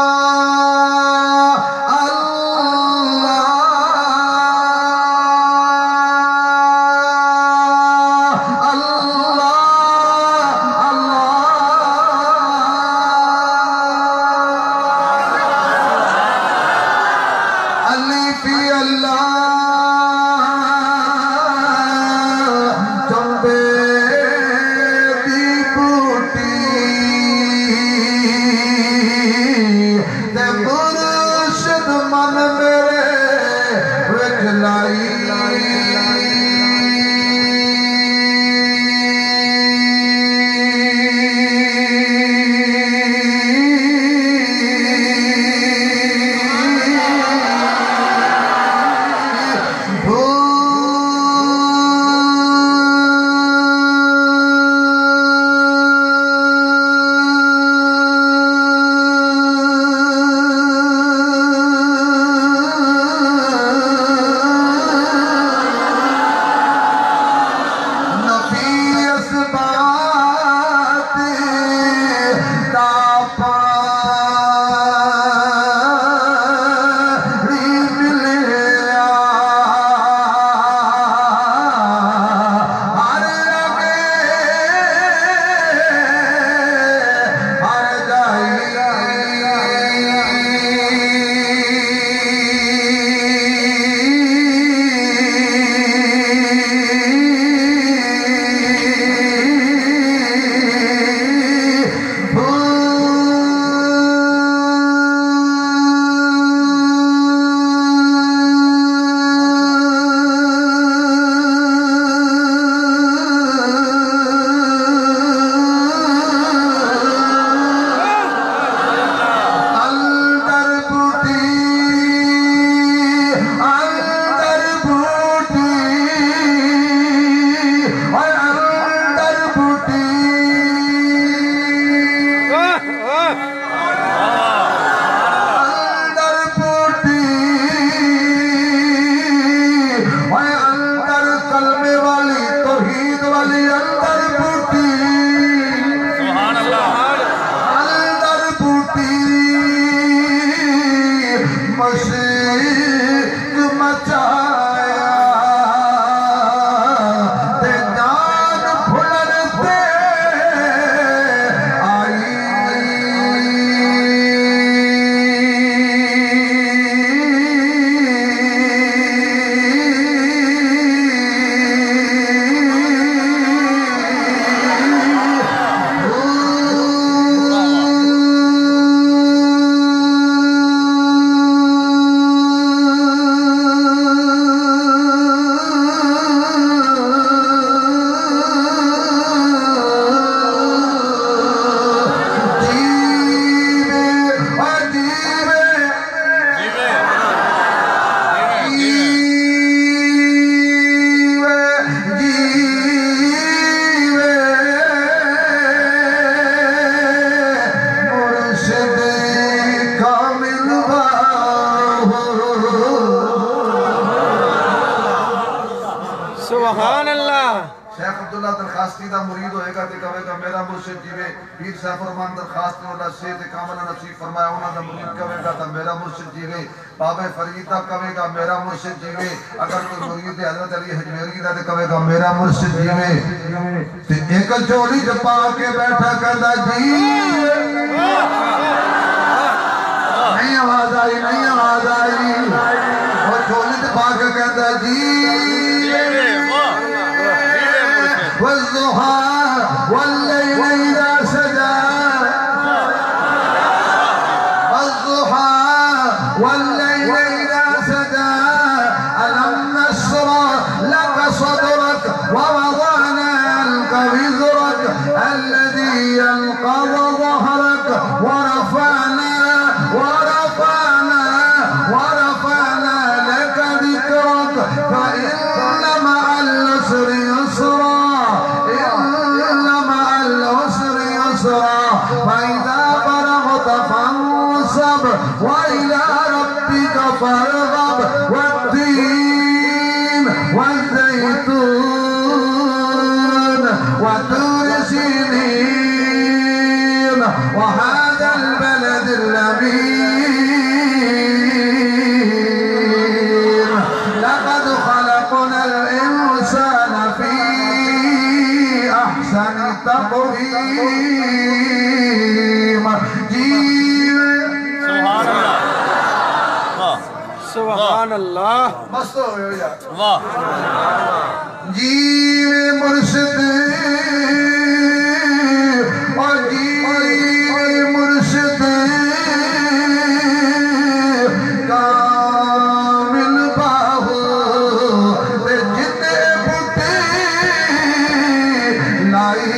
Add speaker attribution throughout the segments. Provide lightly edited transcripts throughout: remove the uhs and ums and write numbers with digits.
Speaker 1: سبحان اللہ.
Speaker 2: شیخ عبداللہ درخواستی دا مرید ہوئے گا تے کہے گا میرا مرشد جیوے. پیر صاحب فرمان درخواست اللہ صحت کامل نصیب فرمایا انہاں دا مرید کہے گا تا میرا مرشد جیوے. بابے فرید دا کہے گا میرا مرشد جیوے. اگر کوئی مرید حضرت علی حجویری دا تے کہے گا میرا مرشد جیوے. تے ایک چولی جپا کے بیٹھا کردا جی نہیں آواز آئی نہیں آواز آئی. وہ چولی جپا کے کہتا جی والضحى والليل إذا سجى والضحى والليل إذا سجى ألم نشرح لك صدرك ووضعنا عنك وزرك الذي ينقض ظهرك ورفعنا لك ذكرك فإن مع العسر يسرا فإذا فرغت فانصب وإلى ربك فارغب والتين والزيتون وطور سينين وهذا البلد العالمين لقد خلقنا الإنسان في أحسن تقويم
Speaker 1: سبحان اللہ
Speaker 2: مست ہو گئے یار واہ جی مرشد اور جی مرشد کامل باہو جتنے بوٹے لائی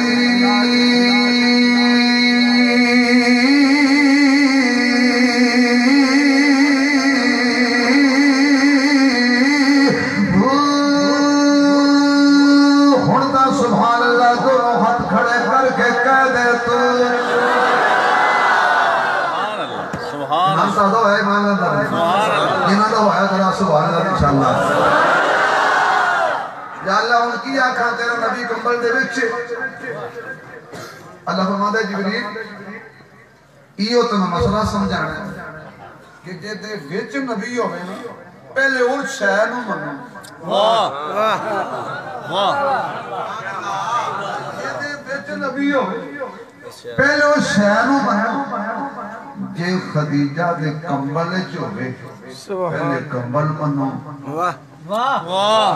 Speaker 2: اللہ فرماتا ہے جبریل ایو تو میں مسئلہ سمجھانا ہے کہ جے دے وچ نبی ہوئے نا پہلے اور شے نو منو واہ واہ جے دے وچ نبی ہوئے پہلے اور شے نو منو جے خدیجہ دے کمبل وچ ہوئے پہلے کمبل منو واہ واہ واہ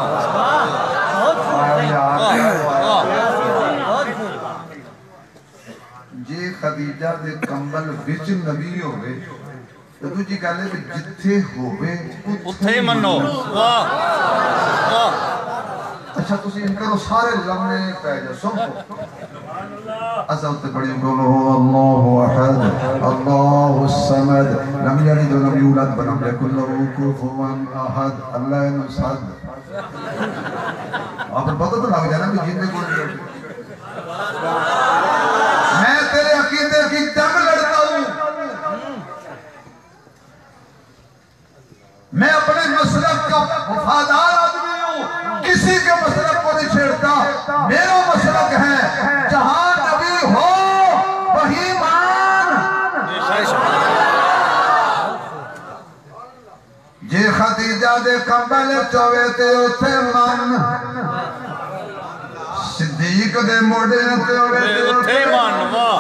Speaker 2: جے خدیجہ دے کمبل وچ نبی ہوئے تو دوجی گل ہے کہ جتھے ہوئے اتھے منو واہ واہ اچھا تسی ان کرو سارے لمحے پہ جا سنو عظمت بڑی بولو اللہ احد اللہ الصمد لم یلد ولم یولد ولم یکن له کفوا احد اللہ الصمد آپ کو پتہ تو لگ جانا کہ جن کو میں تیرے عقیدے کی جنگ لڑتا ہوں میں اپنے مسلک کا وفادار آدمی ہوں کسی کے مسلک کو نہیں چھیڑتا میرا مسلک ہے جہاں نبی ہو وہی مان جے خدیجہ دے کمبل چوے تے اتھے من صدیق دے موڑے تے اتھے من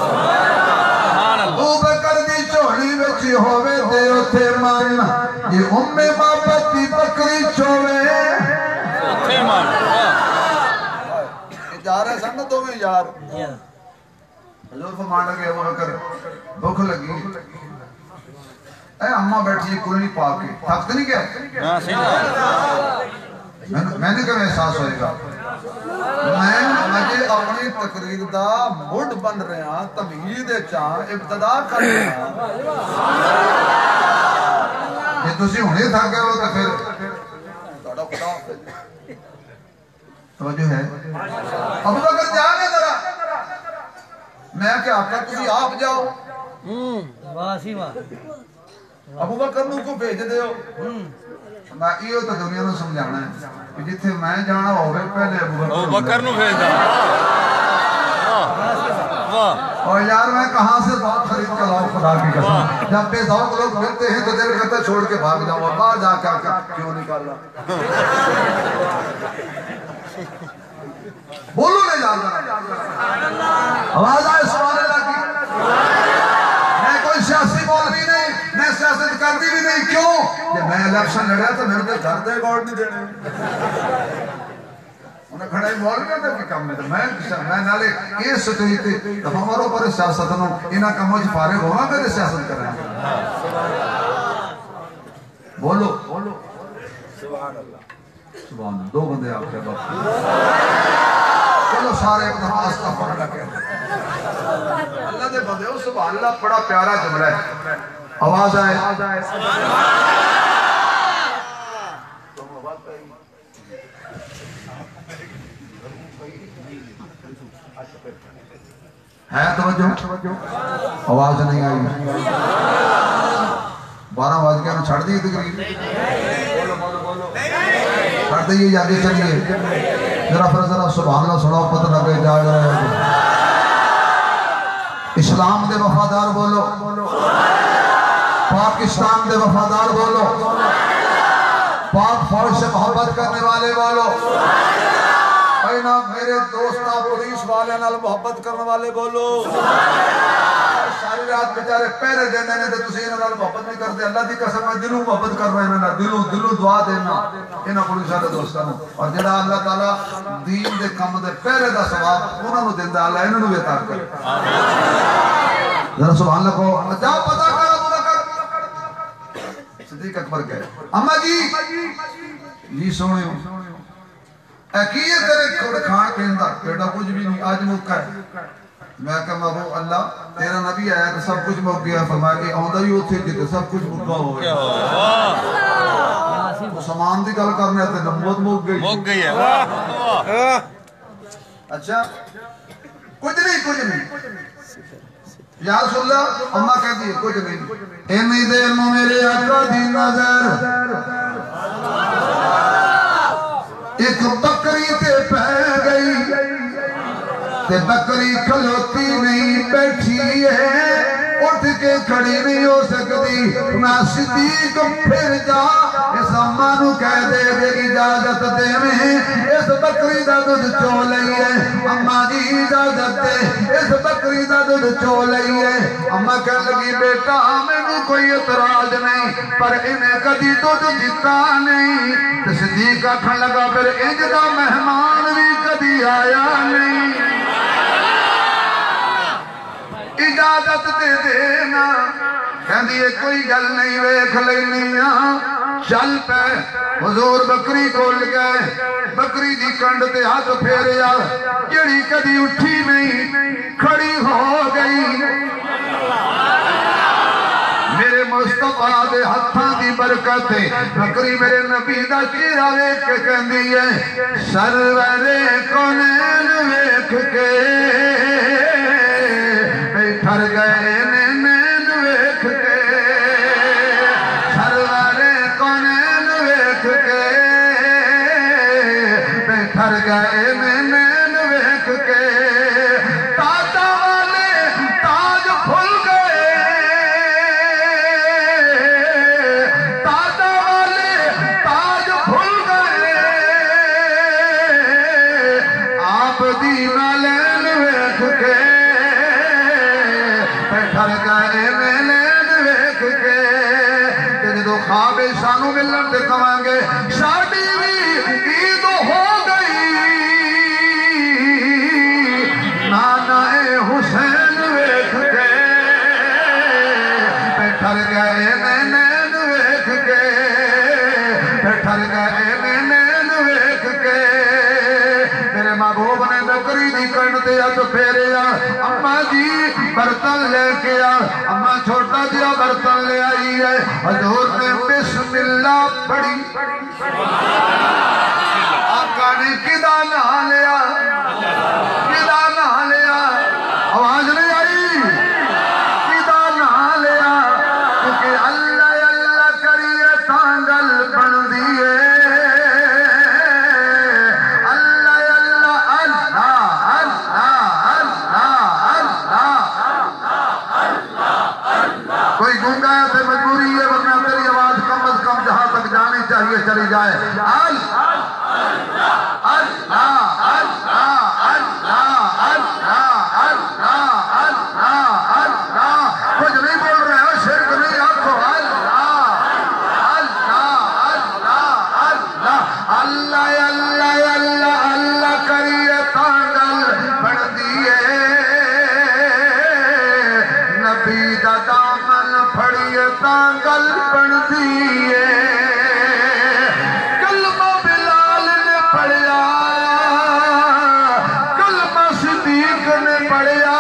Speaker 2: ابو بکر دی چوڑی وچ ہووے تے اتھے من یہ محبت دی بکری چوے اتھے من جا رہے سن دو میں یار حضور فرمان لگے ابو بکر بھوک لگی اے اماں بیٹھی کلی پا کے تھک نہیں گیا میں نے کہا احساس ہوئے گا میں اپنی تقریر دا مڈ بن رہے ہیں تمہید چاہ ابتدا کر رہے ہیں یہ تسی ہونے تھا گئے ہو تو پھر توڑا خدا توجہ ہے ابو بکر جانے ذرا میں کہ آپ کا تسی آپ جاؤ
Speaker 1: واسی واہ
Speaker 2: ابو بکر نو کو بھیج دے ہو میں یہ تو دنیا نو سمجھانا ہے کہ جتھے میں جانا ہوگے پہلے ابو بکر نو بھیج دا اور یار میں کہاں سے ذوق خرید کر لاؤں خدا کی قسم جب بے ذوق لوگ ملتے ہیں تو دل کرتا چھوڑ کے بھاگ جاؤں اور باہر جا کے کیوں نکالا بولو نہیں جانتا آواز آئے سبحان اللہ کی میں کوئی سیاسی مولوی نہیں میں سیاست کرتی بھی نہیں کیوں جب میں الیکشن لڑیا تو میرے تو گھر دے ووٹ نہیں دینے انہیں کھڑا ہی مولوی تھا کہ کم میں تو میں نالے یہ سٹوئی تھی تو ہماروں پر سیاست نو انہاں کموں چ فارغ ہوا کر سیاست کریں بولو سبحان اللہ سبحان اللہ دو بندے آپ کے بعد چلو سارے ایک دفعہ استغفر اللہ کہتے ہیں اللہ دے بندے ہو سبحان اللہ بڑا پیارا جملہ ہے آواز آئے ہے توجہ آواز نہیں آئی 12 بج گیا چھڑ دیئے تقریر چھڑ دیئے جاگے چلیے ذرا پھر ذرا سبحان اللہ سڑاؤ پتہ لگے جا رہے اسلام دے وفادار بولو پاکستان دے وفادار بولو، پاک فوج سے محبت کرنے والے بولو، اینا میرے دوستہ پولیس والے نال محبت کرنے والے بولو، ساری رات بیچارے پہرے دینے نے تو تسی انہاں نال محبت نہیں کرتے، اللہ دی قسم ہے دلوں محبت کر رہے ہیں، دلوں دعا دینا انہاں پولیس والے دوستاں نوں، اور جڑا اللہ تعالیٰ دین دے کم دے پہرے دا ثواب انہاں نوں دیندا، اللہ انہاں نوں بھی عطا کرے۔ ذرا سبحان اللہ کو جا پتہ کر ابو بکر صدیق اکبر کہے اماں جی سونے ہو اکیے تیرے کھان پیندا بیٹا کچھ بھی نہیں آج موقع ہے، میں کہا وہ اللہ تیرا نبی آیا تو سب کچھ موقع گیا، فرمایا کہ آؤں دا ہی ہوتے جتے سب کچھ موقع ہو گیا، سامان دی گل کرنے تے نبوت موقع گئی ہے۔ اچھا کچھ نہیں یا رسول اللہ اماں کہہ دیئے کچھ نہیں، اینی دیر میں میرے آقا دی نظر ایک بکری تے پہ گئی، تے بکری کھلوتی نہیں بیٹھی ہے، اٹھ کے کھڑی نہیں ہو سکتی، نہ صدیق پھر جا اس اماں نو کہہ دے دے اجازت دے میں اس بکری دا دودھ چو لئی ہے، اماں جی اجازت دے اس بکری دا دودھ چو لئی ہے۔ اماں کہہ لگی بیٹا میں نو کوئی اعتراض نہیں، پر انہیں کدی دودھ دیتا نہیں، صدیق آکھن لگا پھر انج دا مہمان بھی کدی آیا نہیں، اجازت دے دینا، کہن دیئے کوئی گل نہیں ویکھ لینیاں، چل پہ حضور بکری کھول گئے، بکری دی کنڈ تے ہاتھ پھیریا، جڑی کدی اٹھی نہیں کھڑی ہو گئی، میرے مصطفیٰ دے ہتھاں دی برکت ہے، بکری میرے نبی دا چہرہ ویکھ کے کہندی ہے سرور کونین ویکھ کے بیٹھر گئے نین ویکھ کے، سرور کونین ویکھ کے بیٹھر گئے نین ویکھ کے، تاجاں والے تاج کھل گئے، تاجاں والے تاج کھل گئے، آپ دی نالین ویکھ کے بیٹھر گئے نالین ویکھ کے، تے جدوں خواب سانو ملن تے کہاں گے ساڈی بھی عید ہو گئی، نانا حسین ویکھ کے بیٹھر گئے نین ویکھ کے، بیٹھر گئے نین ویکھ کے، میرے محبوب نے بکری دی کنڈ تے ہاتھ پھیریا، اماں جی برتن لے کے آ، اماں چھوٹا جیا برتن لے آئی ہے، حضور نے بسم اللہ پڑھی، آقا نے کدا نہ لیا، کدا نہ لیا، آواز نہیں آئی، کدا نہ لیا، کیونکہ اللہ اللہ کریے تانگل بن دیئے، کوئی گونگا ہے تو مجبوری ہے ورنہ تیری آواز کم از کم جہاں تک جانی چاہیے چلی جائے، کچھ نہیں بول رہے ہو، شرک نہیں آنکھو، اللہ اللہ اللہ اللہ کریے تانگل بڑھ دیئے، نبی دا دامن پھڑیے تانگل بڑھ دیئے، کلمہ بلال نے پڑھیا، کلمہ صدیق نے پڑھیا،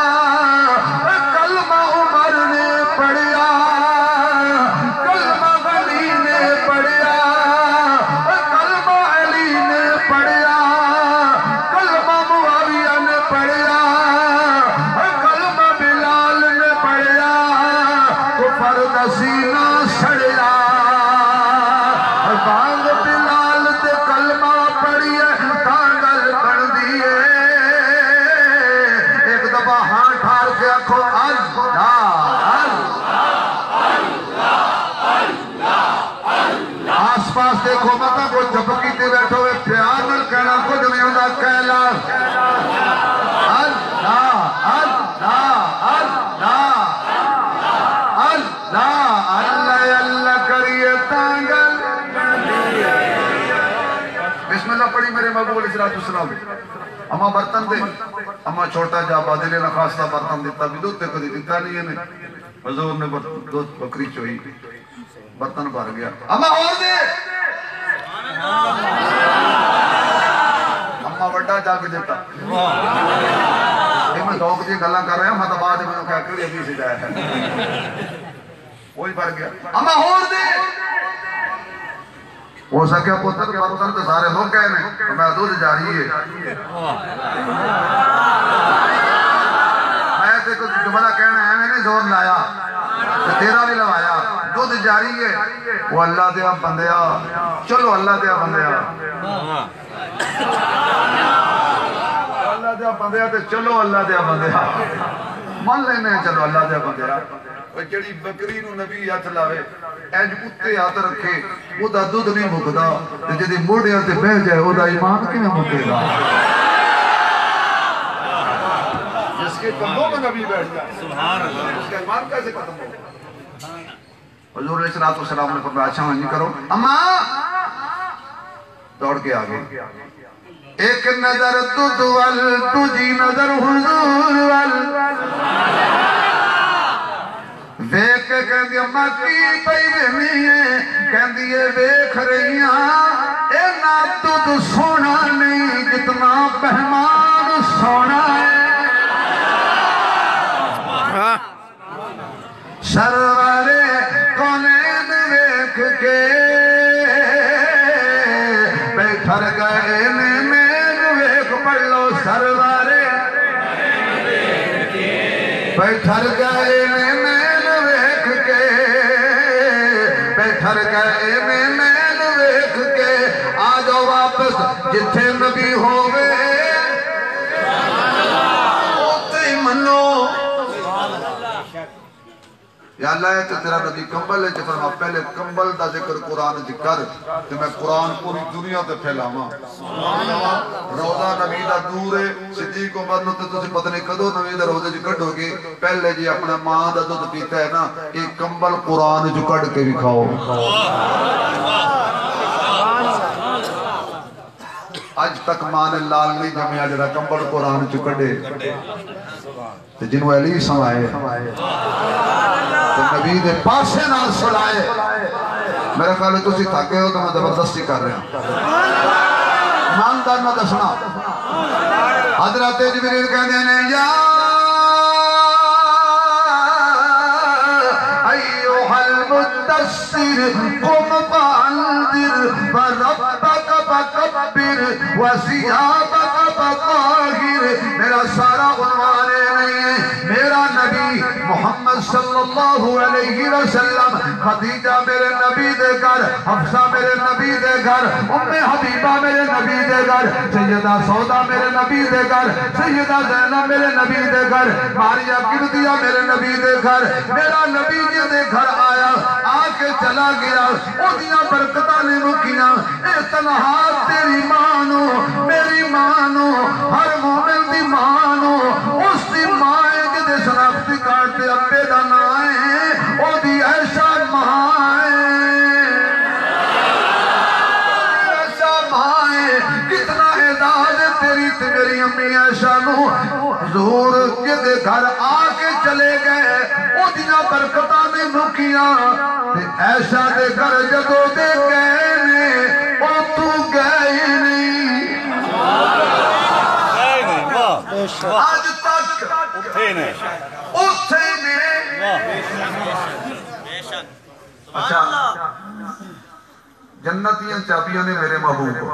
Speaker 2: کلمہ عمر نے پڑھیا، کلمہ غنی نے پڑھیا، کلمہ علی نے پڑھیا، کلمہ معاویہ نے پڑھیا، کلمہ بلال نے پڑھیا، کفر دا سینہ سڑیا، بانگ بلال تے کلمہ پڑھیے تانگل بن دیئے، ایک دفعہ ہاں ٹھار کے آنکھو اللہ اللہ واسطے کو مطا کو چپ کیتے بیٹھو ہوئے پیار نل کہنا کچھ نہیں ہوتا کہلا اللہ اللہ اللہ اللہ اللہ اللہ کریے تانگل بسم اللہ پڑھی میرے محبوب علیہ السلام اما برتن دے اما چھوٹا جا بادلے نہ خاصتا برتن دیتا بھی دودھ تے کدی دیتا نہیں ہے حضور نے دودھ بکری چوئی برتن بھر گیا اما اور دے اما بڑا جا کے دیتا میں دوک جی گلہ کر رہے ہیں میں تو بعد میں نے کہا کہ ابھی سے جایا ہے وہی بھر گیا اما اور دے ہو سکیا پتر برتن تو سارے لوگ کہہ رہے ہیں میں دودھ جاری ہے میں تے کچھ جملہ کہنا ہے میں نے زور لایا تیرا بھی لوایا دودھ جاری ہے وہ اللہ دیا بندیا چلو اللہ دیا بندیا اللہ دیا بندیا تے چلو اللہ دیا بندیا من لینے چلو اللہ دیا بندیا وہ جڑی بکری نو نبی ہاتھ لاوے اینج کتے ہاتھ رکھے وہ دا دودھ نہیں مکدا تے جدی موڑیاں تے بہ جائے وہ دا ایمان کیویں مکے گا جس کے کندھوں میں نبی بیٹھ جائے سبحان اللہ اس کا ایمان کیسے ختم ہوگا حضور علیہ السلام نے فرمایا اچھا نہیں کرو اما دوڑ کے آگے ایک نظر دودھ وال تجھی نظر حضور وال دیکھ کے کہندی اماں کی پئی رہنی ہے کہندی ہے دیکھ رہی ہاں اے نا دودھ سونا نہیں جتنا مہمان سونا ہے سرورے کونین دیکھ کے بیٹھر گئے میں ویک پڑھ لو سرورے بیٹھر گئے بیٹھر گئے میں نیل ویکھ کے آجو واپس جتھے نبی ہوئے اوتے منو یا اللہ ہے کہ تیرا نبی کمبل ہے جو فرما پہلے کمبل دا ذکر قرآن ذکر کہ میں قرآن پوری دنیا تے پھیلاواں روزہ نبی دا دور ہے صدیق عمر نو تے تسی پتہ نہیں کدو نبی دا روزے جو کڈو گے پہلے جی اپنا ماں دا دودھ پیتا ہے نا ایک کمبل قرآن جو کڈ کے بھی کھاؤ آج تک ماں نے لال نہیں جمعہ جڑا کمبل قرآن جو کڈے جنہوں علی سمائے نبی دے پاسے نہ سلائے میرے خیال ہے تسی تھاکے ہو تو میں زبردستی کر رہا ہوں ایماندار نہ دسنا حضرت جبریل کہتے ہیں یا ایوہ المدثر قم فانذر وربک فکبر وثیابک فطاہر میرا سارا عنوان نہیں ہے میرا نبی محمد صلی اللہ علیہ وسلم خدیجہ میرے نبی دے گھر حفصہ میرے نبی دے گھر ام حبیبہ میرے نبی دے گھر سیدہ سودا میرے نبی دے گھر سیدہ زینب میرے نبی دے گھر ماریا قبطیہ میرے نبی دے گھر میرا نبی جی دے گھر آیا آ کے چلا گیا اودیاں برکتاں نے مکیاں اے تنہا تیری مانو میری مانو ہر مومن دی مانو اس دی مائے جدے شناختی کارتے ابے دا نائے او دی ایسا مائے ایسا مائے کتنا اعزاز تیری تے میری امی ایسا نو حضور جدے گھر آ کے چلے گئے او دیاں برکتاں نے مکیاں تے ایسا دے گھر جدو دے گئے نے او تو گئے نہیں آج تک اٹھے نے اچھا جنتیاں چابیاں نے میرے محبوب کو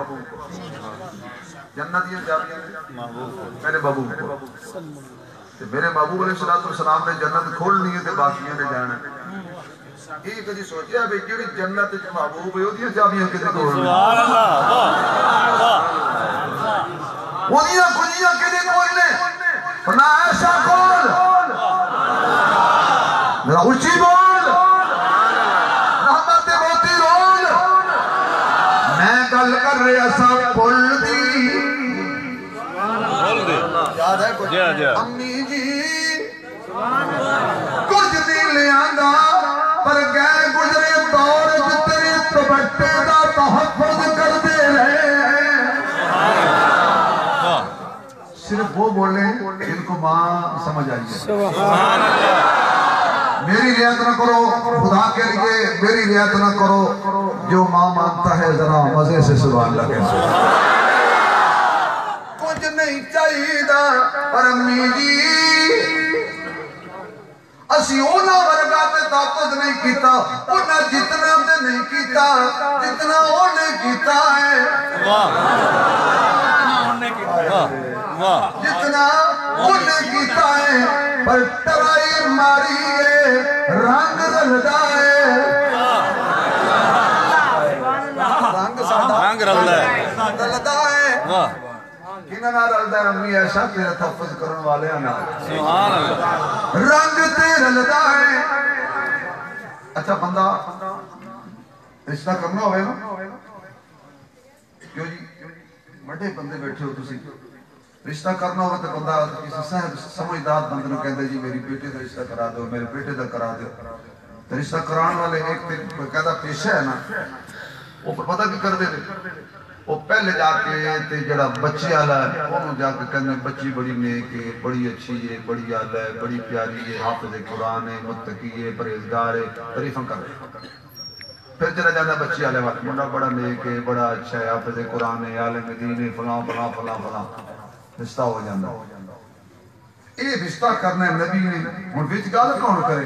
Speaker 2: جنتیاں چابیاں نے میرے محبوب کو میرے محبوب علیہ السلام نے جنت کھولنی ہے تے باقیاں نے جانا یہ کدی سوچیا بھئی جڑی جنت وچ محبوب ہے اودیاں چابیاں کتے کول سبحان اللہ اودیاں کنجیاں کتے کول نے نہ ایسا کول ذرا اونچی بول رحمت موتی رول امی جی کچھ نہیں لیاندہ پر گئے گزرے دور جتنے دوپٹے دا تحفظ کر دے رہے صرف وہ بولیں جن کو ماں سمجھ آئیے
Speaker 1: سبحان اللہ
Speaker 2: میری رعایت نہ کرو خدا کے لیے میری رعایت نہ کرو جو ماں مانتا ہے ذرا مزے سے سبحان اللہ کہہ کچھ نہیں چاہیے پر امی جی اسی اونا ورگا تے تحفظ نہیں کیتا اونا جتنا تے نہیں کیتا جتنا اونے کیتا ہے جتنا اونے کیتا ہے پر ترائی ماری ہے رنگ رلدا ہے رنگ رلدا ہے کنہ نہ رلدا ہے امی ایسا تیرا تحفظ کرن والے آنا سبحان اللہ رنگ تے رلدا ہے اچھا بندہ رشتہ کرنا ہوئے نا کیوں جی بڑے بندے بیٹھے ہو تسی رشتہ کرنا ہوگا تو بندہ کسی صاحب سمجھدار بندے نے کہتے جی میری بیٹے کا رشتہ کرا دو میرے بیٹے کا کرا دو تو رشتہ کران والے ایک قیدہ پیشہ ہے نا وہ پتہ کی کر دے وہ پہلے جا کے جڑا بچے آلہ ہے انہوں جا کے کہنے بچی بڑی نیک ہے بڑی اچھی ہے بڑی آلہ ہے بڑی پیاری ہے حافظ قرآن ہے متقی ہے پرہیزگار ہے تعریفاں کر رہے پھر چلا جاتا بچی آلہ وقت منڈا بڑا نیک ہے بڑا اچھا ہے حافظ قرآن ہے عالم دین ہے فلاں فلاں فلاں فلاں رشتہ ہو جاتا یہ رشتہ کرنا ہے نبی نے ان وچ گل کون کرے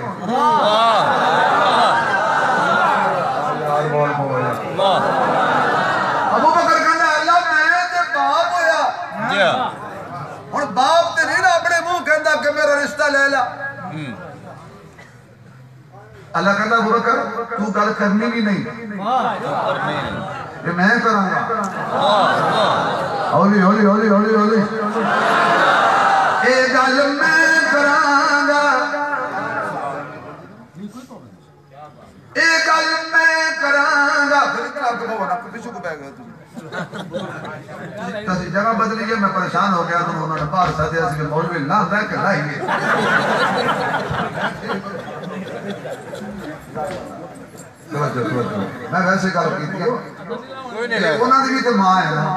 Speaker 2: ابو بکر کہنا اللہ میں تے باپ ہویا اور باپ تے نہیں نا اپنے منہ کہندا کہ میرا رشتہ لے لا اللہ کہندا ابو بکر تو گل کرنی بھی نہیں یہ میں کراں گا ہولی ہولی ہولی ہولی ہولی اے گل میں کراں گا اے گل میں کراں گا پھر اتنا آپ کو بہت پیچھو کو بے گا تسی جگہ بدلی ہے میں پریشان ہو گیا تو انہوں نے باہر ساتھ دیا کہ مولوی اللہ دے کہ لائیے میں ویسے گل کی تھی انہوں نے بھی تو ماں ہے نا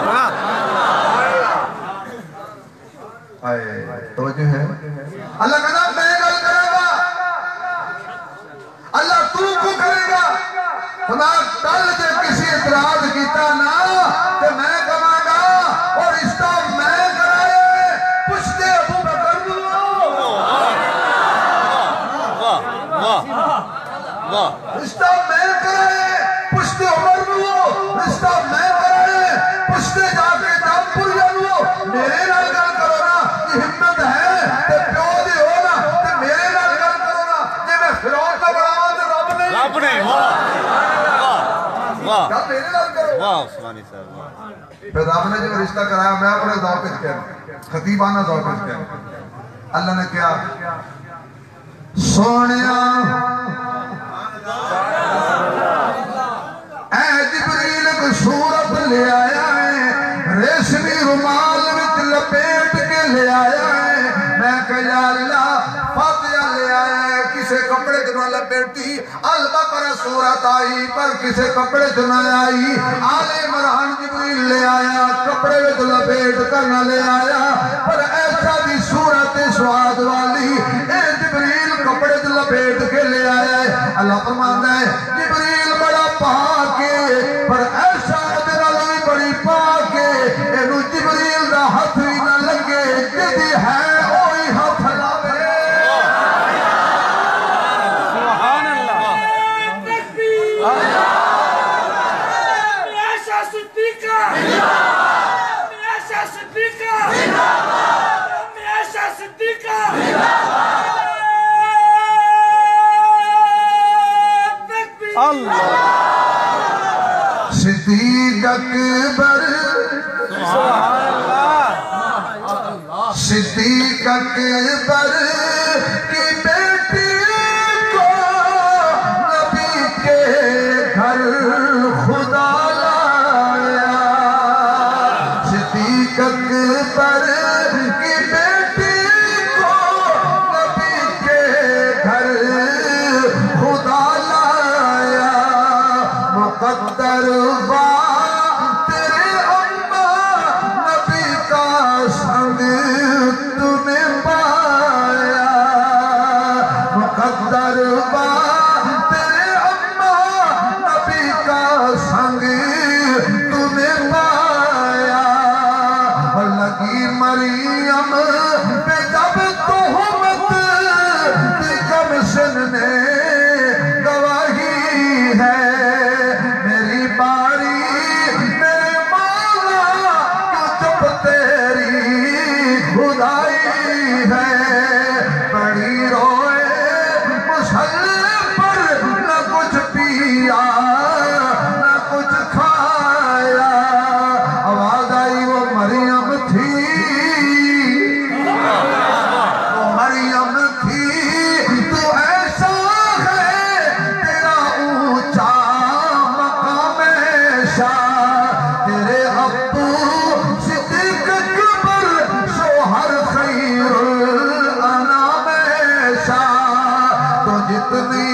Speaker 2: توجہ ہے اللہ کہنا میں گل کرے گا اللہ تو کو کرے گا خدا کل جب کسی اعتراض کیتا نا تو میں کہاں گا اور رشتہ میں کرائے پوچھتے ابو بکر رشتہ میں کرائے پوچھتے عمر رشتہ میں کرائے پوچھتے جا کے جام پور جانو میرے نال گل کرو نا یہ ہمت ہے تے پیو دی ہو نا تے میرے نال گل کرو نا جے میں فرعون کا بڑھاواں تے رب نہیں واہ کیا میرے نال کرو واہ عثمانی صاحب پھر رب نے جو رشتہ کرایا میں اپنے ذوق وچ کہہ خطیبانہ ذوق وچ کہہ اللہ نے کیا سونیا اے جبریل کو صورت لے آیا ہے ریشمی رومال وچ لپیٹ کے لے آیا ہے میں کہ یا اللہ فاتحہ لے آیا ہے کسے کپڑے جو نہ لپیٹی البقرہ صورت آئی پر کسے کپڑے جو نہ آئی آل عمران جبریل لے آیا کپڑے وچ لپیٹ کر نہ لے آیا پر ایسا بھی صورت سواد والی اے جبریل کپڑے جو لپیٹ کے لے آیا ہے اللہ فرماتا ہے جبریل بڑا پاک ہے پر ایسا میرا بھی بڑی پاک ہے اینو جبریل دا ہاتھ بھی نہ لگے جدی ہے اوہی ہاتھ لاوے
Speaker 1: سبحان اللہ
Speaker 3: عائشہ صدیقہ عائشہ صدیقہ عائشہ صدیقہ
Speaker 1: اللہ
Speaker 2: صدیق اکبر
Speaker 1: سبحان اللہ
Speaker 2: صدیق اکبر کی بیٹی کو نبی کے گھر خدا لایا صدیق اکبر کی بیٹی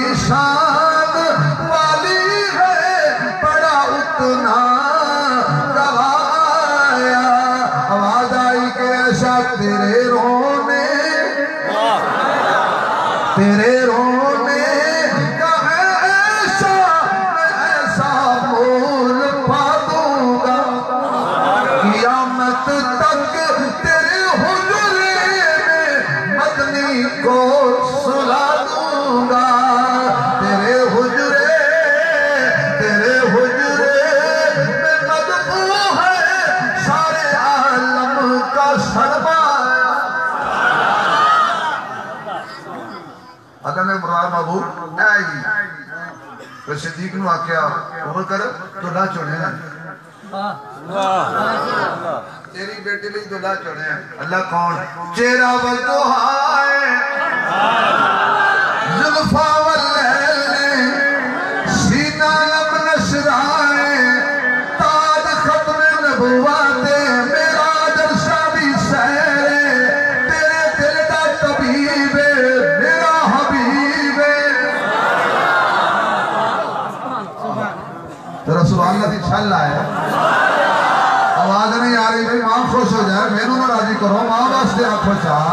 Speaker 2: شان والی ہے بڑا اتنا گوایا آواز آئی کہ ایسا تیرے رونے کا ایسا میں ایسا مول پا دوں گا قیامت تک تیرے حجرے میں مدنی کو سلا دوں گا تیرے حجرے میں مدفوع ہے سارے عالم کا سرمایہ عدم مراد بابو آئی پھر صدیق نو آکیا عمر کر تو لا چوڑے ہیں تیری بیٹی لئی تو لا چوڑے ہیں اللہ کون چہرہ والدوہائے زلفا واللیل سینہ لب نشرائے تاج ختم نبوات میرا جلسہ بھی سہرے تیرے دل دا طبیب میرا حبیب تیرا سبحان اللہ دی چھل آئے آواز نہیں آ رہی بھئی ماں خوش ہو جائے میں نہ راضی کرو ماں واسطے آنکھو چاہ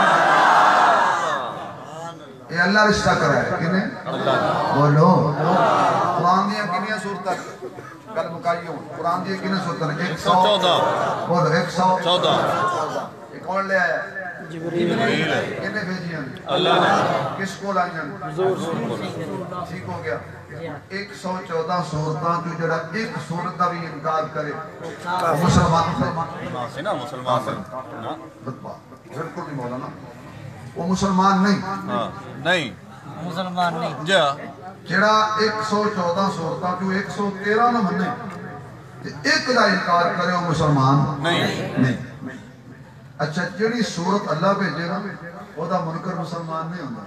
Speaker 2: یہ اللہ رشتہ کرا ہے کنے بولو قرآن دیا کنیا صورتہ کل مکائی ہوں قرآن دیا کنیا صورتہ 114 بولو 114 ایک اور لے آیا جبریل کنے بھیجی ہیں اللہ نے کس کو لائیں ہیں ٹھیک ہو گیا 114 صورتاں جو جڑا ایک صورتہ بھی انکار کرے مسلمان سے نا مسلمان سے بالکل نہیں مولانا وہ مسلمان نہیں
Speaker 1: مسلمان نہیں
Speaker 2: جڑا 114 صورتاں جو 113 نہ مننے ایک دا انکار کرے وہ مسلمان نہیں اچھا جڑی صورت اللہ بھیجے نا وہ دا منکر مسلمان نہیں ہوتا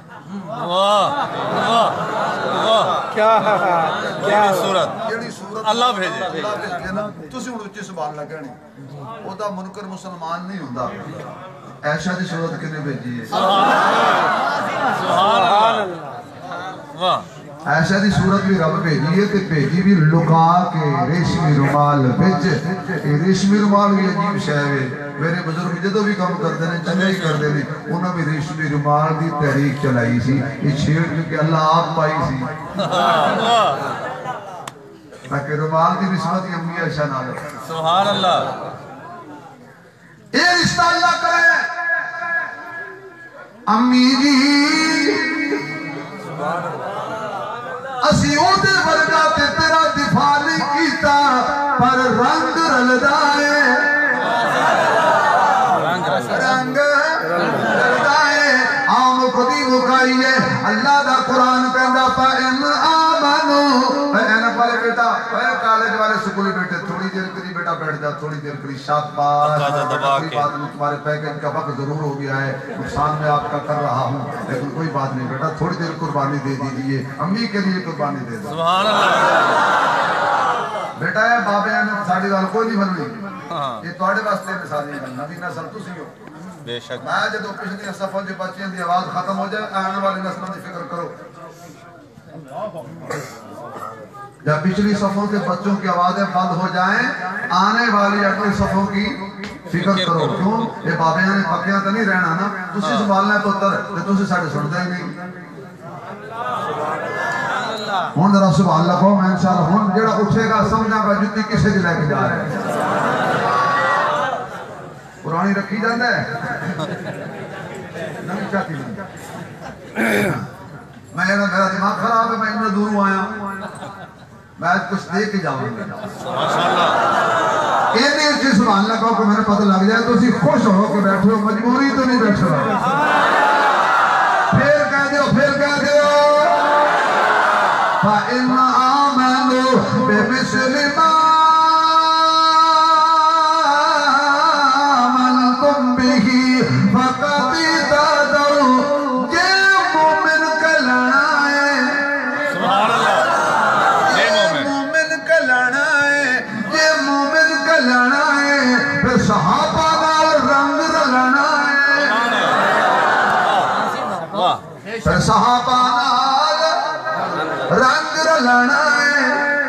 Speaker 1: کیا
Speaker 2: صورت اللہ بھیجے نا تسی ان اچھی سبحان اللہ کہنے وہ دا منکر مسلمان نہیں ہوتا ایشا دی صورت کنے بھیجی ہے
Speaker 1: سبحان اللہ
Speaker 2: ایشا دی صورت بھی رب بھیجی ہے تے بھیجی بھی لکا کے ریشمی رومال بھیج ریشمی رومال بھی عجیب شے ہے میرے بزرگ جدو بھی کام کر دینے چنگے ہی کر دینے انہوں بھی ریشمی رومال دی تحریک چلائی سی یہ چھیڑ کیونکہ اللہ آپ پائی سی تاکہ رومال دی نسبت کی امی ایشا نہ لے
Speaker 1: سبحان اللہ
Speaker 2: اے رشتہ اللہ کرے امی جی اسی اودے ورگا تے تیرا دفاع نہیں کیتا پر رنگ رلدائے رنگ رلدائے آم خودی مکائیے اللہ دا قرآن کہندا فَإِنْ آمَنُوا اینا پالے بیٹا کالج والے سکولی بیٹے تھوڑی دیر کری بیٹا بیٹھ جا تھوڑی دیر کری شاباش کوئی بات نہیں تمہارے پیکج کا وقت ضرور ہو گیا ہے نقصان میں آپ کا کر رہا ہوں لیکن کوئی بات نہیں بیٹا تھوڑی دیر قربانی دے دیجئے امی کے لیے قربانی دے دو
Speaker 1: سبحان اللہ
Speaker 2: بیٹا ہے بابے ہیں ساڑھی وال کوئی نہیں بنوی یہ توڑے واسطے مثالی ہیں نبی نسل تو سی ہو
Speaker 1: بے شک
Speaker 2: میں جدو پچھلی صفوں کے بچیاں دی آواز ختم ہو جائے آنے والی نسلوں کی فکر کرو جب پچھلی صفوں کے بچوں کی آوازیں بند ہو جائیں آنے والی اگلی صفوں کی فکر کرو کیوں یہ بابیاں نے پکیاں تو نہیں رہنا نا تسی سنبھالنا ہے پتر تسی ساڑھے سنتے ہی نہیں ہون ذرا سبحان اللہ کہو میں انشاءاللہ ہون جڑا اٹھے گا سمجھا گا جتی کسے جی لے کے جا رہے ہیں پرانی رکھی جاندہ ہے نہیں چاہتی نہیں میرا دماغ خراب ہے میں اتنا دور آیا میں آج کچھ دے کے جاؤں گا
Speaker 1: ماشاءاللہ
Speaker 2: اینے اچھی سبحان اللہ کہو کہ میں نے پتہ لگ جائے تو اسی خوش ہو کے بیٹھے ہو مجبوری تو نہیں بیٹھے ہو پھر کہہ دیو فَإِنْ آمَنُوا بِمِثْلِ مَا آمَنْتُمْ بِهِ فَقَدِ اهْتَدَوْا یہ مومن کا لڑنا ہے
Speaker 1: سبحان اللہ
Speaker 2: یہ مومن کا لڑنا ہے یہ مومن کا لڑنا ہے پھر صحابہ نال رنگ رلنا ہے پھر صحابہ نال رنگ رلانا ہے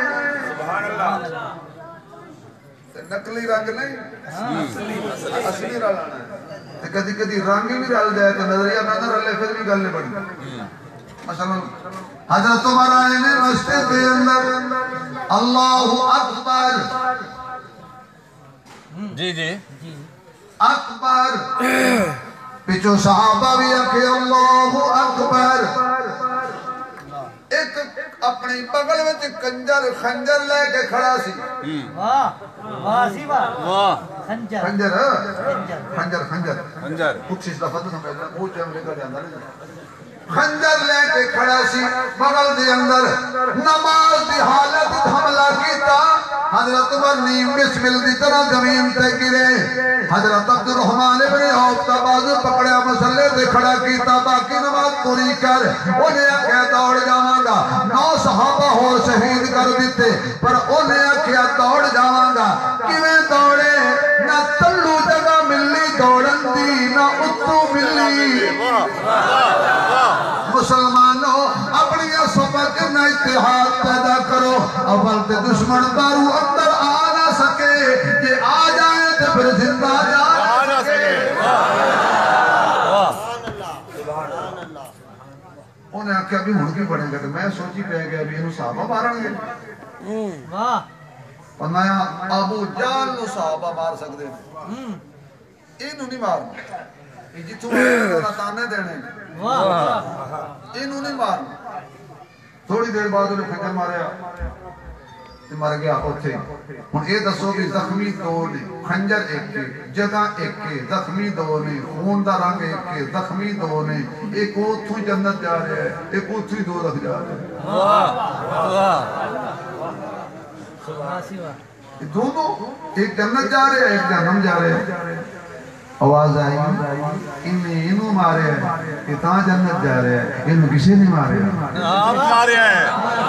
Speaker 2: نقلی رنگ نہیں اصلی رلانا ہے کدی کدی رنگ بھی رل جائے تو نظریہ نہ رلے پھر بھی گل نہیں بڑی مثلا حضرت عمر آئے نے مسجد کے اندر اللہ اکبر
Speaker 1: جی جی
Speaker 2: اکبر پیچھو صحابہ بھی اکھے اللہ اکبر ایک اپنی بغل میں کنجر خنجر لے کے کھڑا سی
Speaker 3: واہ سی واہ خنجر
Speaker 2: خنجر خنجر خنجر
Speaker 1: خنجر
Speaker 2: کچھ اس لفظ سمجھ رہا منہ چم لے کر جانا نہیں خنجر لے کے کھڑا سی بغل دے اندر نماز دی حالت حملہ کیتا حضرت عمر نیم بسمل دی طرح زمین تے گرے حضرت عبد الرحمن ابن عوف کا بازو پکڑیا مسلے تے کھڑا کیتا باقی نماز پوری کر انہیں آکھیا دوڑ جاواں گا 9 صحابہ ہور شہید کر دیتے پر انہیں آکھیا دوڑ جاواں گا کیویں دوڑے نہ تلو جگہ ملی دوڑن دی نہ اتو ملی مسلمانوں اپنی صفحہ کے نہ اتحاد پیدا کرو اول تے دشمن دارو اندر آ نہ سکے یہ آ جائے تو پھر زندہ جا نہ سکے انہیں آکھیا بھی ہن کی پڑھیں گے تو میں سوچی پہ گیا بھی انہوں صحابہ مارن گے فرمایا ابو جہل نو صحابہ مار سکتے ہیں انہوں نہیں مارنا یہ جتوں تانے دینے انہوں نہیں مارنا تھوڑی دیر بعد انہیں خنجر ماریا مر گیا اوتھے ہن یہ دسو کہ زخمی دو نے خنجر ایک کے جگہ ایک کے زخمی دو نے خون دا رنگ ایک کے زخمی دو نے ایک اوتھوں جنت جا رہا ہے ایک اوتھوں ہی دو رکھ جا رہا ہے دونوں ایک جنت جا رہے ہیں ایک جہنم جا رہے ہیں آواز آئی انہوں مارے ہیں کہ تاں جنت جا رہے ہیں انہوں کسی نہیں مارے ہیں
Speaker 1: آپ مارے ہیں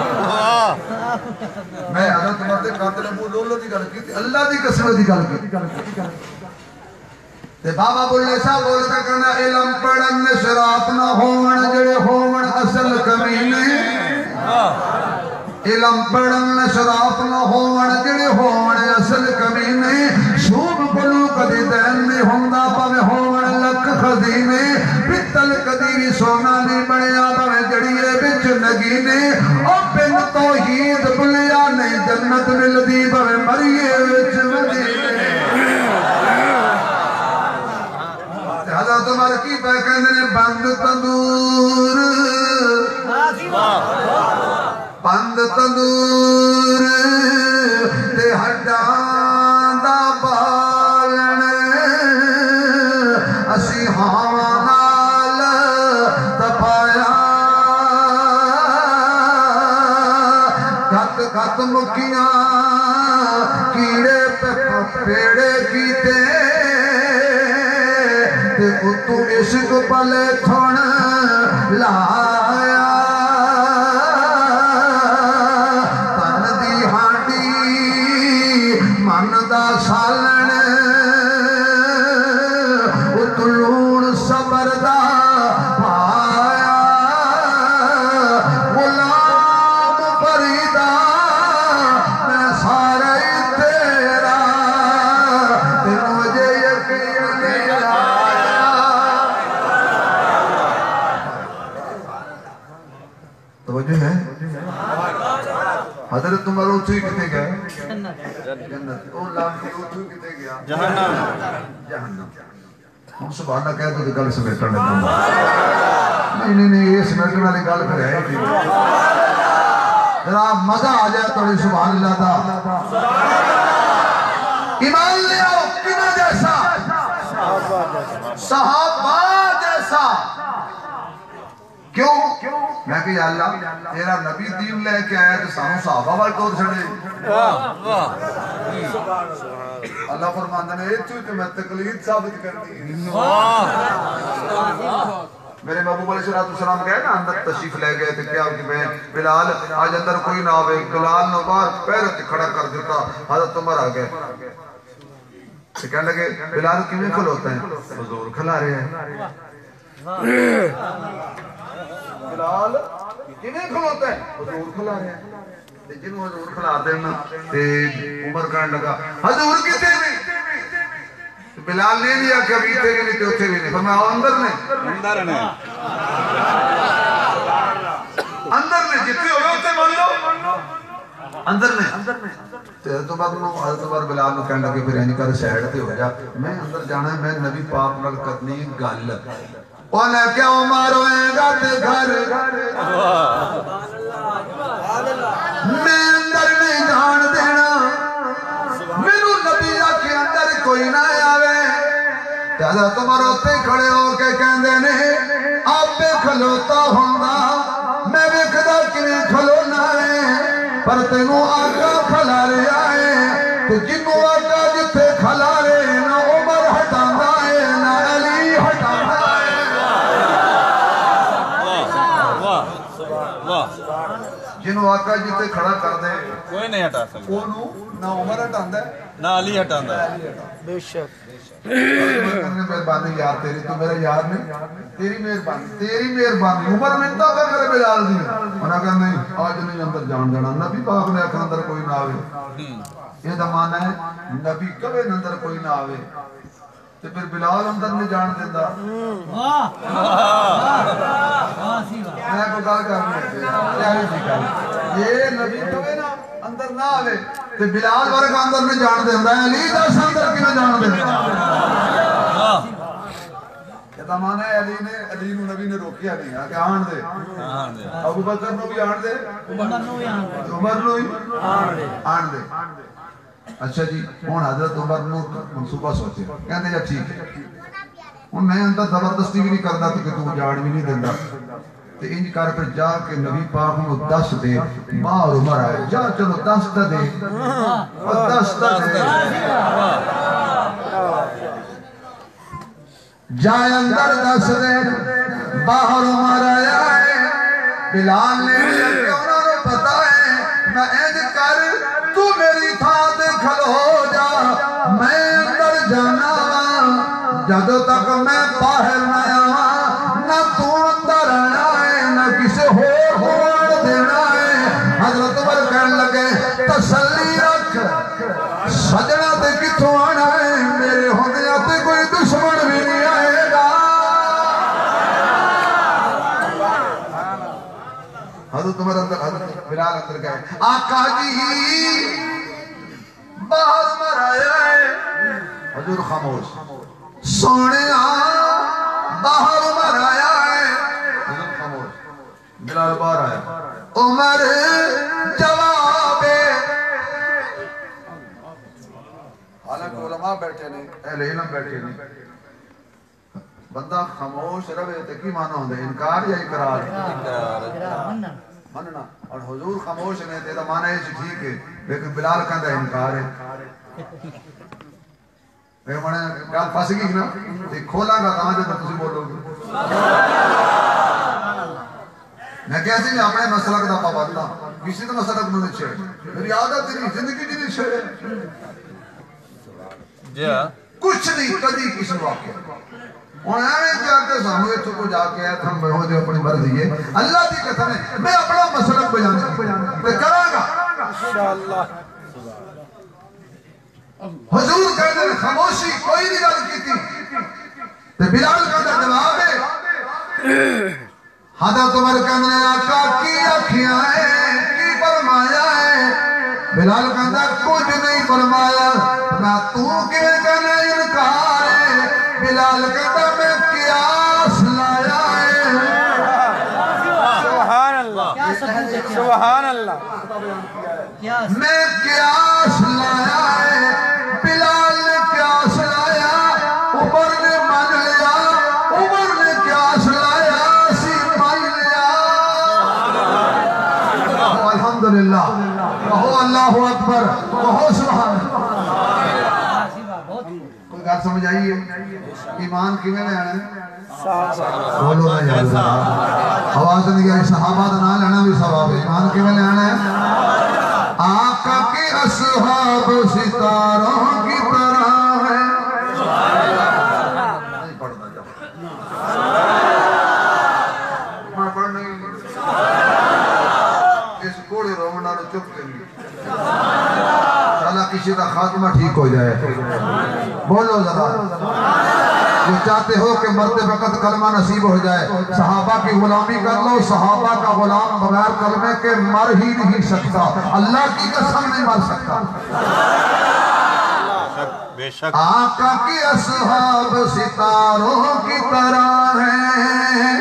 Speaker 2: میں حضرت عمر دے قاتل ابو لولو دی گل کی اللہ دی قسم دی گل کی تے بابا بلے صاحب بولتا کرنا علم پڑھن شراب نہ ہون جڑے ہون اصل کمینے علم پڑھن شراب نہ ہون جڑے ہون اصل کمینے شوب بلو کدی دین میں ہوندہ پاوے ہون لکھ خزینے پتل کدی بھی سونا نہیں بڑیا پاوے جڑیے بچ نگینے او پن توحید بلیا نہیں جنت ملدی پاوے مریے بچ مدینے حضرت عمر کی پہ کہنے بند تندور بند تندور تے ہڈاں دا بالن اسی ہاواں نال تپایا گھت گھت مکیاں کیڑے پیڑے کیتے تے اتو عشق پلے تھوڑ لایا تن دی ہانڈی من دا سالن اتو لون صبر دا پایا غلام فریدا میں سارا ہی تیرا تے مجھے یقین نہیں آیا توجہ ہے حضرت عمر اتھوئی کتے گئے جنت او لانتی اتھوئی کتے گیا جہنم ہم سبحانہ کہہ تو گل سمیٹن لگا نہیں یہ سمیٹن والی گل پھر ہے ذرا مزہ آ جائے توڑی سبحان اللہ دا ایمان لے آؤ کنہ جیسا صحابہ جیسا کیوں میں کہ یا اللہ تیرا نبی دین لے کے آیا تو سانو صحابہ وال طور چھڑے اللہ فرماندہ نے ایچو کہ میں تقلید ثابت کر دی میرے محبوب علیہ السلام گئے نا اندر تشریف لے گئے تھے کیا کہ میں بلال آج اندر کوئی نہ ہوئے گلال نو بار پیرت کھڑا کر دیتا حضرت عمر آ گئے تو کہنے لگے بلال کیوں کھل ہوتا ہے حضور کھلا رہے ہیں بلال کیویں کھلوتا ہے حضور کھلا رہا ہے تے جنوں حضور کھلا دینا تے عمر کہن لگا حضور کتے نے بلال نے لیا کہ ابھی تے نہیں تے اوتھے بھی نہیں فرمایا اندر نے اندر نے جتنے ہوئے اوتھے مان لو اندر نے تے حضرت عمر بلال نو کہن لگے پھر انج کر سائیڈ تے ہو جا میں اندر جانا ہے میں نبی پاک نال کرنی گل انہیں کیوں مارویں گا تے گھر میں اندر نہیں جان دینا میرو نبی آکے اندر کوئی نہ آوے حضرت عمر ہوتے کھڑے ہو کے کہندے نے آپ پہ کھلوتا ہوندہ میں ویکھدا کیویں کھلونا ہے پر تینوں آقا کھلا رہا ہے تے جنوں آقا جتھے کھلا رہے نہ عمر ہٹاندا ہے نہ علی ہٹاندا ہے جنوں آقا جتھے کھڑا کر دے
Speaker 1: کوئی نہیں ہٹا سکتا
Speaker 2: اونوں نہ عمر ہٹاندا ہے
Speaker 1: نہ علی ہٹاندا ہے
Speaker 3: بے شک
Speaker 2: مہربانی یار تیری تو میرا یار نہیں تیری مہربانی عمر منتا کر کرے بلال دی انہاں کہ نہیں آج نہیں اندر جان دینا نبی پاک نے آخر اندر کوئی نہ آوے یہ دمانہ ہے نبی کبھی اندر کوئی نہ آوے تو پھر بلال اندر نہیں جان دیتا میں کو گل کرنے یہ نبی کبھی نہ اندر نہ آوے تو بلال ورگا اندر نہیں جان دیتا ہے علی دس اندر کی نہ جان دیتا یہ دمانہ ہے علی نو نبی نے روکیا نہیں کہ آن دے ابو بکر نو بھی آن دے عمر نو ہی آن دے اچھا جی ہون حضرت عمر نو منصوبہ سوچے کہنے جا ٹھیک ہے ہون میں اندر زبردستی بھی نہیں کرتا تو کہ تو جاڑ بھی نہیں دیتا تو انج کر پر جا کے نبی پاک نو دس دے باہر عمر آئے جا چلو دس دے دس دے جائے اندر دس دے باہر عمر آیا ہے بلال نے کہ انہوں نے پتا ہے میں انج کر تو میری تھا دے کھلو جا میں اندر جانا جدو تک میں باہر نہ آوا نہ تو اندر آنا ہے نہ کسے ہوڑ دینا ہے حضرت عمر کہنے لگے تسلی رکھ سجنہ تے کتھوں آنا ہے میرے ہوندیاں تے کوئی دشمن بھی نہیں آئے گا حضرت عمر اندر حضرت بلال اندر گئے آقا جی باہر عمر آیا ہے حضور خاموش سونے باہر عمر آیا ہے حضور خاموش بلال باہر آیا عمر جواب حالانکہ علماء بیٹھے نہیں اہل علم بیٹھے نہیں بندہ خاموش روے تے کی معنی ہوندے انکار یا اقرار مننا اور حضور خاموش نے تے دا معنی ہے ٹھیک ہے لیکن بلال کہندا انکار ہے میں مانے گل پھس گئی نا تے کھولا گا تاں جے تسی بولو گے میں کہتے ہیں اپنے مسلک دا پابند ہاں کسی دا مسلک نہ چھڑ میری عادت تیری زندگی دی نہیں چھڑے
Speaker 1: جی ہاں
Speaker 2: کچھ نہیں کدی کسی واقعہ اور ایویں جا کے سامنے ایتھوں کو جا کے آیا تھا میں ہو جو اپنی مرضی ہے اللہ دی قسم ہے میں اپنا مسلک بیان تے کراں گا انشاءاللہ حضور کہتے ہیں خاموشی کوئی نہیں گل کیتی تے بلال کا جواب ہے حضرت عمر کہتے ہیں آقا کی اکھیاں ہیں کی فرمایا ہے بلال کہتا کچھ نہیں فرمایا میں تو کیویں کہنا انکار ہے بلال کہتا میں قیاس لایا ہے
Speaker 3: سبحان اللہ سبحان اللہ
Speaker 2: میں قیاس لایا ہے بلال نے قیاس لایا عمر نے مان لیا عمر نے قیاس لایا اسی مان لیا الحمدللہ کہو اللہ اکبر کہو سبحان اللہ کوئی بات سمجھ آئی ہے ایمان کیویں لینا ہے بولو نا یار آواز نہیں آئی صحابہ دا نام لینا بھی ثواب ہے ایمان کیویں لینا ہے آقا کے اصحاب ستاروں کی طرح ہے نہیں پڑھنا جاؤ میں پڑھ نہیں چپ کریں انشاءاللہ کسی کا خاتمہ ٹھیک ہو جائے بولو ذرا جو چاہتے ہو کہ مرتے وقت کلمہ نصیب ہو جائے صحابہ کی غلامی کر لو صحابہ کا غلام بغیر کلمے کے مر ہی نہیں سکتا اللہ کی قسم نہیں مر سکتا
Speaker 1: بے شک
Speaker 2: آقا کی اصحاب ستاروں کی طرح ہیں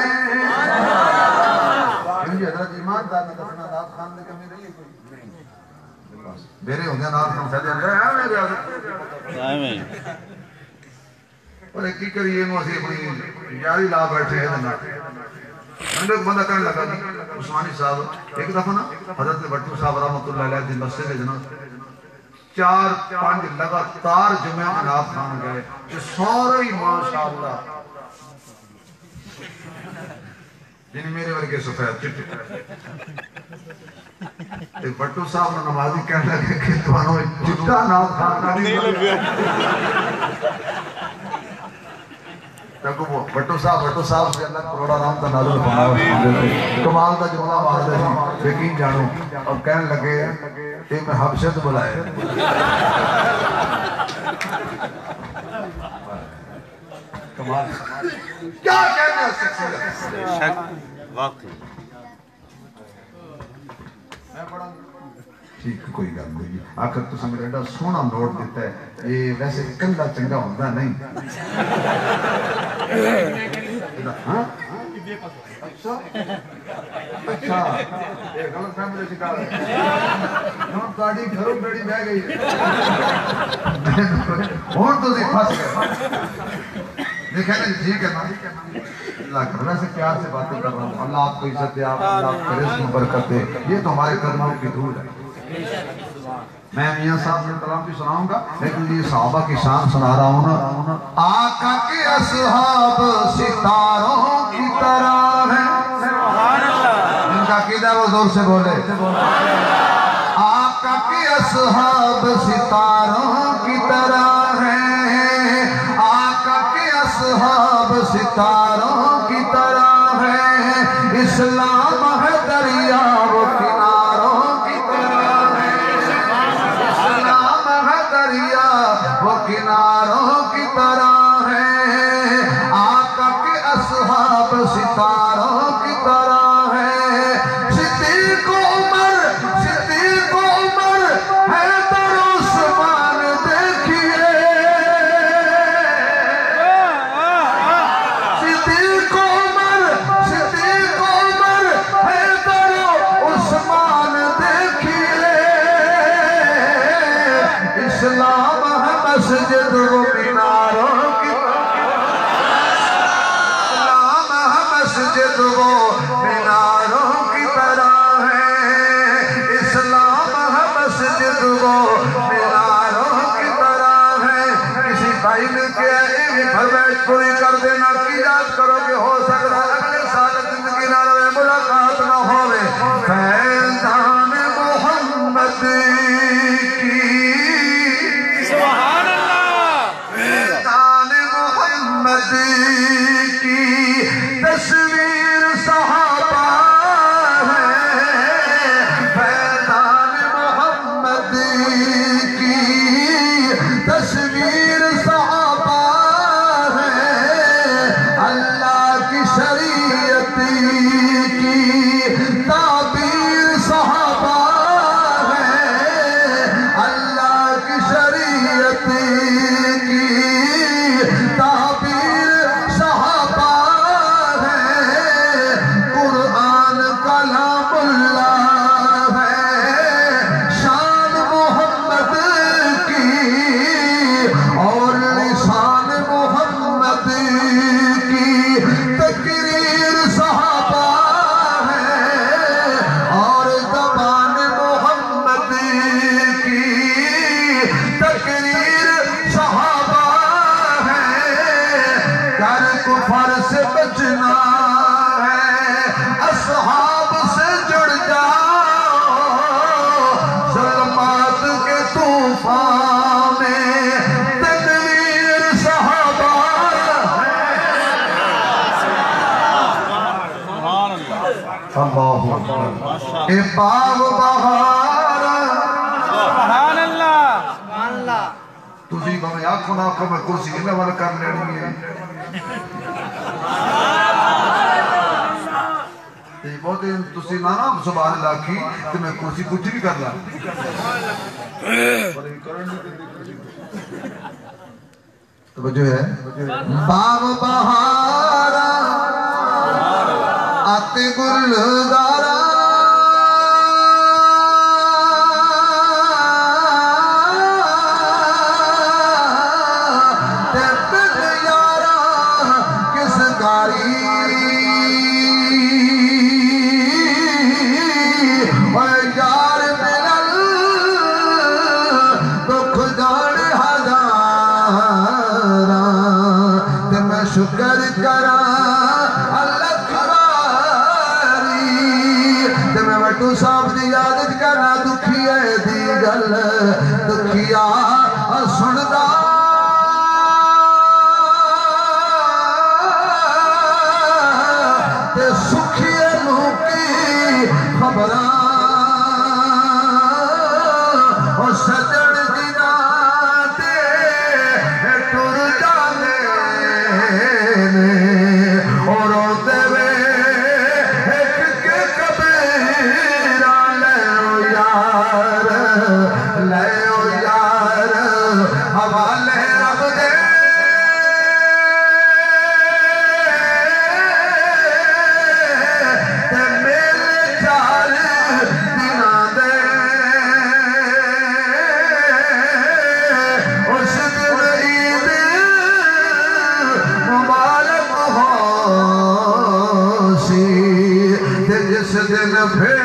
Speaker 2: حضرت ایمان دار نے دفنہ نات خان نے کمی رہی ہے میرے ہوندے نات خان سجے میرے حضرت اور ایک کی کریے نو اسی اپنی یاری لا بیٹھے ہیں میں ایک بندہ کرنے لگا جی عثمانی صاحب ایک دفعہ نا حضرت بٹو صاحب رحمۃ اللہ علیہ دی مسجد ہے جناب 4-5 لگاتار جمعہ انعام خان گئے جو سارے ہی ماشاءاللہ جنہیں میرے ورگے سفید چٹے ایک بٹو صاحب نے نمازی کہنے لگے کہ توانو چٹا انعام خان کا نہیں لگے تاکہ وہ بٹو صاحب سے اللہ کروڑا رام تا نازل فرمائے کمال کا جملہ واحد ہے یقین جانو اور کہنے لگے کہ میں حبشت بلائے کمال کیا کہنے ہیں
Speaker 1: بے شک واقعی
Speaker 2: میں پڑھا ٹھیک کوئی گل نہیں آخر تو سمجھ رہا سونا نوٹ دیتا ہے یہ ویسے کندہ چنگا ہوندہ نہیں ہاں اچھا یہ غلط فیملی شکار ہے ہم گاڑی گھروں بیڑی بہ گئی اور تو سی پھنس گئے دیکھیں نا ٹھیک ہے نا اللہ کر ویسے پیار سے باتیں کر رہا ہوں اللہ آپ کو عزت دے اللہ آپ کو رزق برکت دے یہ تو ہمارے قدموں کی دھول ہے میں میاں صاحب نے کلام بھی سناؤں گا لیکن یہ صحابہ کی شان سنا رہا ہوں نا آقا کے اصحاب ستاروں کی طرح ہیں جن کا عقیدہ ہے وہ زور سے بولے آقا کے اصحاب ستاروں کی طرح ہیں آقا کے اصحاب ستاروں کی طرح ہیں اسلام ہے دریا وہ کناروں کی طرح ہے اسلام ہے دریا وہ کناروں کی طرح ہے آقا کے اصحاب ستاروں کی طرح ہے صدیق عمر حیدر عثمان دیکھیے صدیق عمر حیدر عثمان دیکھیے اسلام ہے مسجد و میناروں کی اسلام ہے مسجد و میناروں کی طرح ہے اسلام ہے مسجد و میناروں کی طرح ہے کسی بھائی نے کیا فرمائش پوری کر دینا کی یاد کرو کہ ہو سکتا اگلے سال زندگی نہ رہے ملاقات نہ ہوئے فیضان محمد کی
Speaker 3: سبحان اللہ
Speaker 2: فیضان محمد کی تصویر صحابہ ہے فیضان محمد کی تصویر صحابہ ہے اللہ کی شریعت کی تعبیر صحابہ ہے اللہ کی شریعت کی تعبیر صحابہ ہے قرآن کلام اللہ ہے شان محمد کی اور لسان محمد کی تقریر صحابہ ہے اور زبان محمد کی تقریر صحابہ ہے کر کفر سے بچنا ہے اصحاب سے جڑ جاؤ ظلمات کے طوفان میں تدبیر صحابہ
Speaker 1: سبحان اللہ
Speaker 2: اللہ اے باغ بہار آنکھوں نہ آنکھوں میں کرسی انہیں والا کر لینی ہے بہت تسی نانا سبحان اللہ کی کہ میں کرسی کچھ بھی کر لا توجہ ہے باغ بہارا آتے گلزارا شکر کرا اللہ کباری تے میں وٹو صاحب دی یادت کرنا دکھی ہے دی گل دکھیا سندا تے سکھیے لوکی خبراں اور سجن دینا تے ٹر جانے اور ہوتے وے ایک کے کبیرہ لے او یار حوالے رب دے تے میرے چار دناں دے اس دن عید مبارک جس دن پھر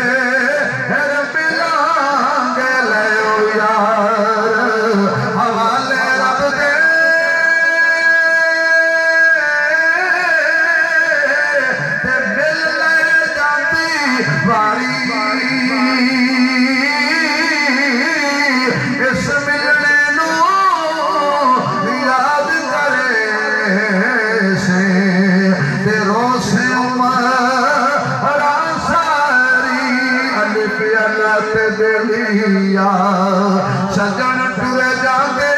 Speaker 2: ملیں گے لے او یار حوالے رب دے تے مل لے جاتی باری اس ملنے نو یاد کرے سے تے روسے دلیا سجن ٹرے جاندے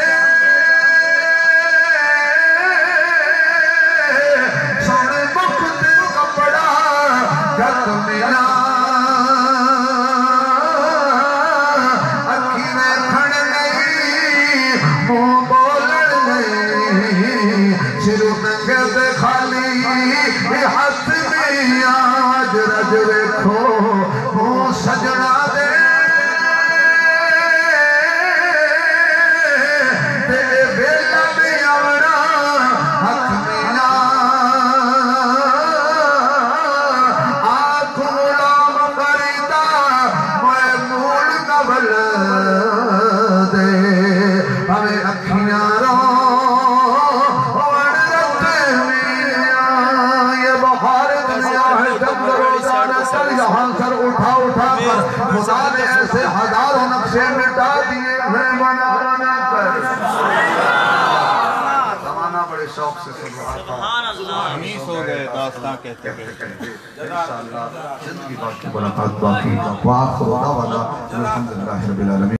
Speaker 2: سونے مکھ تے کپڑا جت ملا اکھی میں کھڑ گئی منہ بولن گئی سر ننگے تے خالی ہاتھ میں آج رج رکھو منہ سجنا دے خدا نے ایسے ہزاروں نقشے مٹا دیے ہیں بنانا پر زمانہ بڑے شوق سے سبحان اللہ
Speaker 1: ہمیں سو گئے داستان کہتے
Speaker 2: انشاءاللہ زندگی باقی برکات باقی وآخر دعوانا الحمدللہ رب العالمین